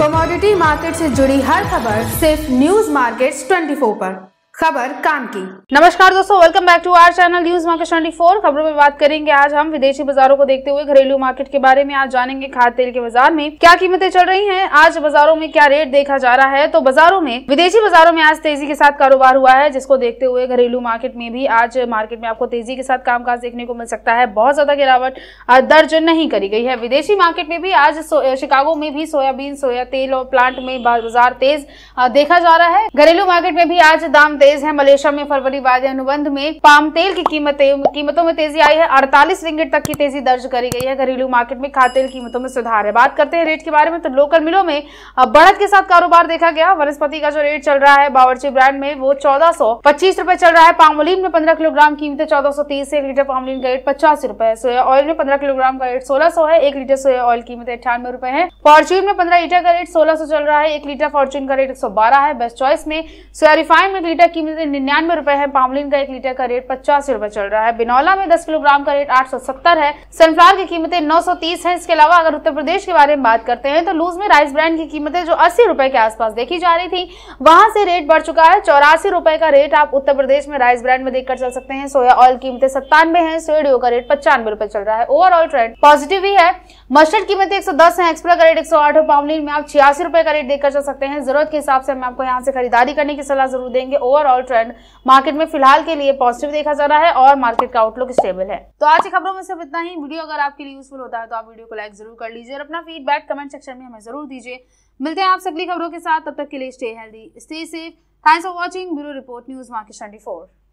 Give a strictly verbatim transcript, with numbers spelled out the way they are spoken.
Commodity market से जुड़ी हर खबर सिर्फ न्यूज मार्केट्स चौबीस पर। खबर काम की। नमस्कार दोस्तों, welcome back to our channel news market चौबीस। खबरों में बात करेंगे आज हम विदेशी बाजारों को देखते हुए घरेलू मार्केट के बारे में। आज जानेंगे खाद्य तेल के बाजार में क्या कीमतें चल रही हैं, आज बाजारों में क्या रेट देखा जा रहा है। तो बाजारों में विदेशी बाजारों में आज तेजी के साथ कारोबार हुआ है, जिसको देखते हुए घरेलू मार्केट में भी आज मार्केट में आपको तेजी के साथ कामकाज देखने को मिल सकता है। बहुत ज्यादा गिरावट दर्ज नहीं करी गई है। विदेशी मार्केट में भी आज शिकागो में भी सोयाबीन, सोया तेल और प्लांट में बाजार तेज देखा जा रहा है। घरेलू मार्केट में भी आज दाम तेज है। मलेशिया में फरवरी वायदे अनुबंध में पाम तेल की कीमतें कीमतों में तेजी आई है। अड़तालीस रिंगिट तक की तेजी दर्ज करी गई है। घरेलू मार्केट में खाद्य तेल कीमतों में सुधार है। बात करते हैं रेट के बारे में, तो लोकल मिलों में बढ़त के साथ कारोबार देखा गया। वनस्पति का जो रेट चल रहा है बावर्ची ब्रांड में वो चौदह सौ पच्चीस रुपए चल रहा है। पामोलिन में पंद्रह किलोग्राम कीमतें चौदह सौ तीस से एक लीटर पामोलिन का रेट पचासी रुपए है। सोया ऑयल में पंद्रह किलोग्राम का रेट सोलह सौ है। एक लीटर सोया ऑयल कीमत अठानवे रुपए है। फॉर्च्यून में पंद्रह लीटर का रेट सोलह सौ चल रहा है। एक लीटर फॉर्च्यून का रेट एक सौ बारह है। बेस्ट चॉइस में सोया रिफाइंड में लीटर कीमत निन्यानवे रुपए है। पामोलिन का एक लीटर का रेट पचासी रुपए चल रहा है। बिनौला में दस किलोग्राम का रेट आठ सौ सत्तर है। सनफ्लावर की कीमतें नौ सौ तीस है। इसके अलावा अगर उत्तर प्रदेश के बारे में बात करते हैं तो लूज में राइस ब्रांड की कीमतें जो अस्सी रुपए के आसपास देखी जा रही थी, वहां से रेट बढ़ चुका है। चौरासी रुपए का रेट आप उत्तर प्रदेश में राइस ब्रांड में देखकर चल सकते हैं। सोया ऑयल कीमतें सत्तानवे है। सोयाडियो का रेट पचानवे रुपए चल रहा है। ओवरऑल ट्रेंड पॉजिटिव ही है। मस्टर्ड कीमतें एक सौ दस है। एक्सप्रा का रेट एक सौ आठ है। पामोलिन में आप छियासी रुपए का रेट देखकर चल सकते हैं। जरूरत के हिसाब से हम आपको यहाँ से खरीदारी करने की सलाह जरूर देंगे। ओवरऑल ट्रेंड मार्केट में फिलहाल के लिए पॉजिटिव देखा जा रहा है और मार्केट का आउटलुक स्टेबल है। तो आज की खबरों में सिर्फ इतना ही। वीडियो अगर आपके लिए यूजफुल होता है तो आप वीडियो को लाइक जरूर कर लीजिए और अपना फीडबैक कमेंट सेक्शन में हमें जरूर दीजिए। मिलते हैं आपसे अगली खबरों के साथ, तब तक के लिए stay healthy, stay safe. Thanks for watching. Bureau report news market चौबीस।